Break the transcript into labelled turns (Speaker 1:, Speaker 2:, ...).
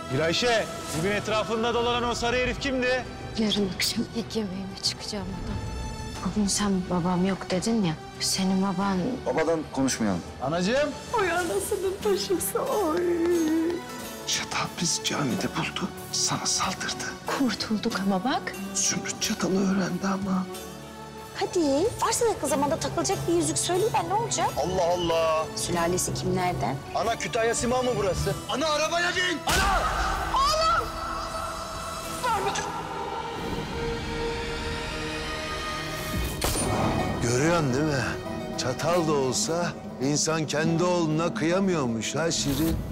Speaker 1: Gülayşe, bugün etrafında dolanan o sarı herif kimdi?
Speaker 2: Yarın akşam ilk yemeğime çıkacağım adam. Bugün sen babam yok dedin ya. Senin baban...
Speaker 3: Babadan konuşmayalım.
Speaker 1: Anacığım.
Speaker 4: Oy anasının taşısı oy.
Speaker 3: Çatal bizi camide buldu. Sana saldırdı.
Speaker 2: Kurtulduk ama bak.
Speaker 3: Zümrüt çatalı öğrendi ama.
Speaker 4: Hadi varsa yakın zamanda takılacak bir yüzük söyleyiver ne olacak?
Speaker 1: Allah Allah.
Speaker 4: Sülalesi kimlerden?
Speaker 1: Ana Kütahya Sima mı burası? Ana arabaya bin. Ana!
Speaker 5: Görüyorsun değil mi? Çatal da olsa insan kendi oğluna kıyamıyormuş ha Şirin.